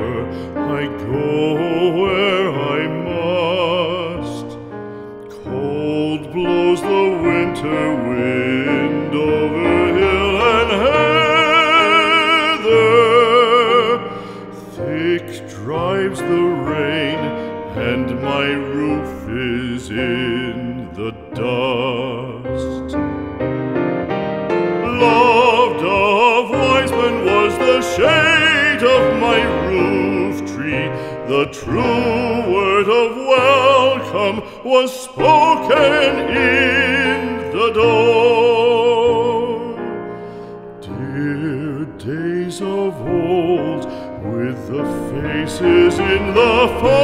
river, I go where I must. Cold blows the winter wind over hill and heather. Thick drives the rain, and my roof is in the dust. Loved of wise men was the shade of my roof tree. The true word of welcome was spoken in the door. Dear days of old, with the faces in the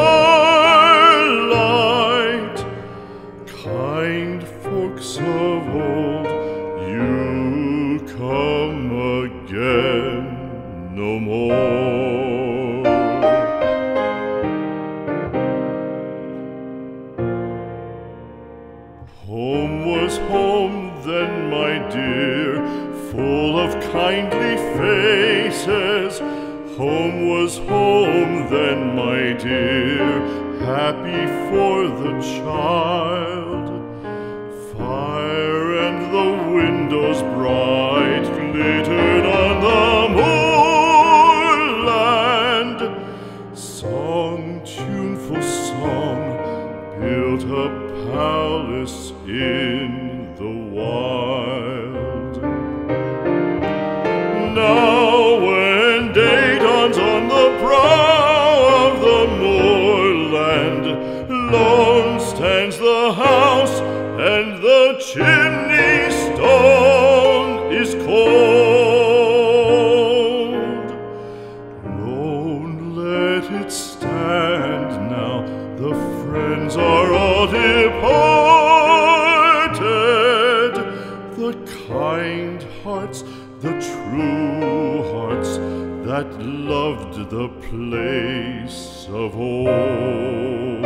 firelight, kind folks of old, you come again no more. Home was home then, my dear, full of kindly faces. Home was home then, my dear, happy for the child. Fire and the windows bright glittered on the moorland. Song, tuneful song, built a palace in the wild. Now when day dawns on the brow of the moorland, lone stands the house, and the chimney stone is cold. Lone, let it stand now, the friends are all departed. The kind hearts, the true hearts, that loved the place of old.